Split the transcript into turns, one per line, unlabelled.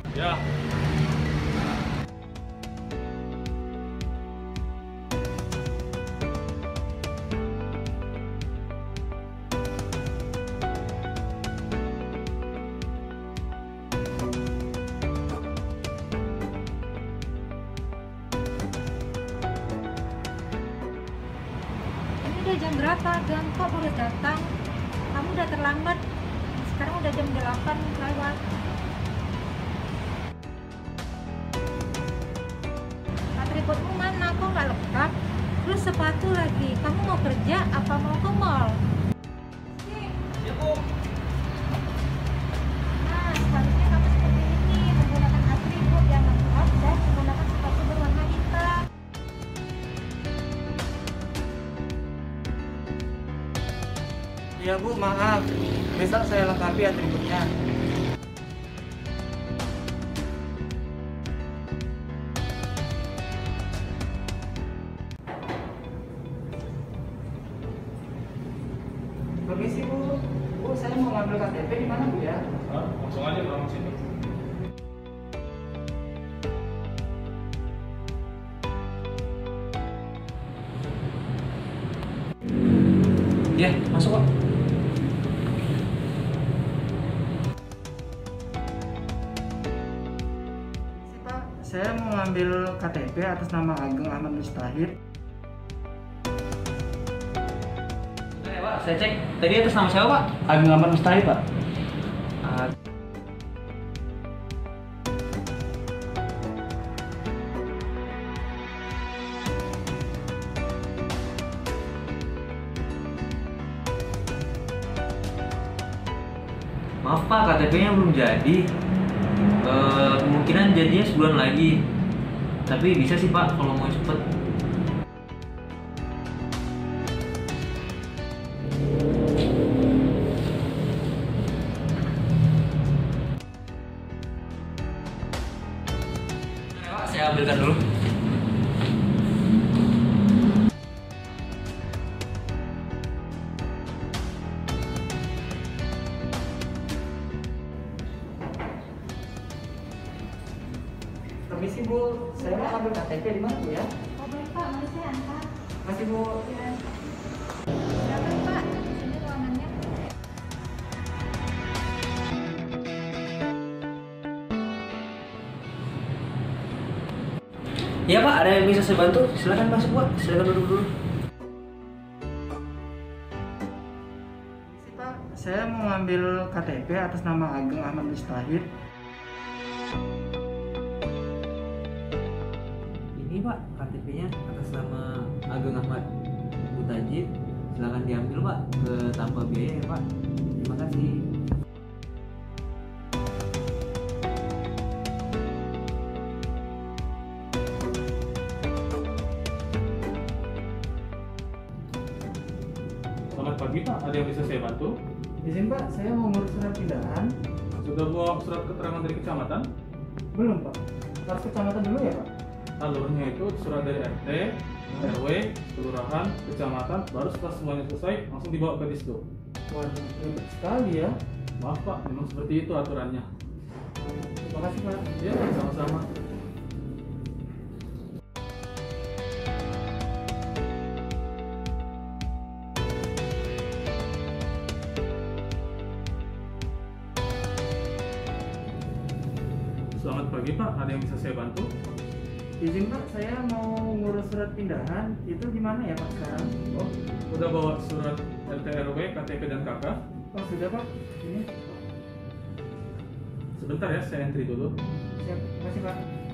Ya.
Ini udah jam berapa? Dan kok baru datang? Kamu udah terlambat. Sekarang udah jam 8 lewat. Atributmu mana? Kok nggak lengkap? Terus sepatu lagi. Kamu mau kerja apa mau ke mall?
Ya, Bu.
Nah, seharusnya kamu seperti ini, menggunakan atribut yang lengkap dan menggunakan sepatu berwarna hitam.
Iya Bu, maaf. Besok saya lengkapi atributnya. Permisi Bu. Bu, saya mau ngambil KTP di mana Bu ya?
Langsung aja ke sini.
Iya, masuk Pak. Pak, saya mau ngambil KTP atas nama Ageng Ahmad Mustahid.
Ya, Pak, saya cek. Tadi atas nama siapa, Pak?
Ageng Ahmad Mustahid, Pak.
Maaf Pak, KTP-nya belum jadi. Kemungkinan jadinya sebulan lagi. Tapi bisa sih Pak kalau mau cepet. Ya, Pak, saya ambilkan dulu.
Permisi Bu, saya mau ngambil KTP di mana Bu ya?
Oh baik Pak, mari saya antar.
Masih Bu.
Ya. Silakan Pak, di sini ruangannya.
Ya Pak, ada yang bisa saya bantu? Silakan masuk Pak, silakan duduk dulu.
Permisi Pak, saya mau ngambil KTP atas nama Ageng Ahmad Mustahid.
Ini Pak, KTP-nya atas nama Ageng Ahmad Mutajid. Silakan diambil Pak, ke tanpa biaya ya Pak. Terima kasih.
Selamat pagi Pak, ada yang bisa saya bantu?
Izin Pak, saya mau ngurus surat pindahan.
Sudah bawa surat keterangan dari kecamatan?
Belum Pak. Harus ke kecamatan dulu ya Pak?
Alurnya itu surat dari RT, RW, kelurahan, kecamatan, baru setelah semuanya selesai langsung dibawa ke Disdo.
Waduh, ribet sekali ya.
Maaf Pak, memang seperti itu aturannya.
Terima kasih Pak.
Ya, sama-sama. Selamat pagi Pak, ada yang bisa saya bantu?
Izin Pak, saya mau ngurus surat pindahan. Itu gimana ya Pak sekarang?
Oh, udah bawa surat RT, RW, KTP dan KK?
Oh sudah Pak. Ini
Sebentar ya, saya entry dulu.
siap. Terima kasih Pak.